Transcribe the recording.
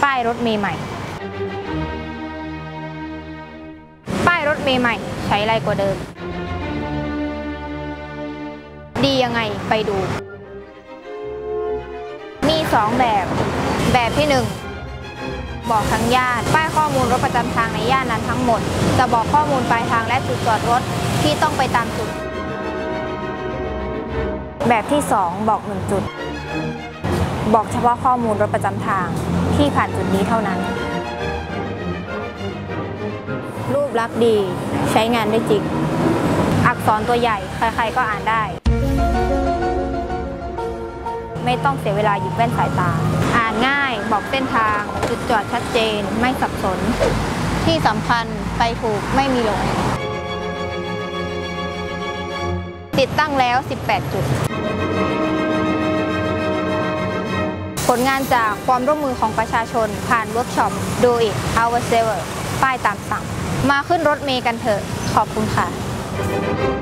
ป้ายรถเมล์ใหม่ป้ายรถเมล์ใหม่ใช้ไรกว่าเดิมดียังไงไปดูมี2แบบที่1บอกทั้งย่านป้ายข้อมูลรถประจำทางในย่านนั้นทั้งหมดจะบอกข้อมูลปลายทางและจุดจอดรถที่ต้องไปตามจุดแบบที่2บอก1จุดบอกเฉพาะข้อมูลรถประจำทางที่ผ่านจุดนี้เท่านั้นรูปลักษณ์ดีใช้งานได้จริงอักษรตัวใหญ่ใครๆก็อ่านได้ไม่ต้องเสียเวลาหยิบแว่นสายตาอ่านง่ายบอกเส้นทางจุดจอดชัดเจนไม่สับสนที่สำคัญไปถูกไม่มีหลงติดตั้งแล้ว18จุดผลงานจากความร่วมมือของประชาชนผ่านเวิร์กช็อป Do It Ourselves ป้ายตามสั่งมาขึ้นรถเมล์กันเถอะขอบคุณค่ะ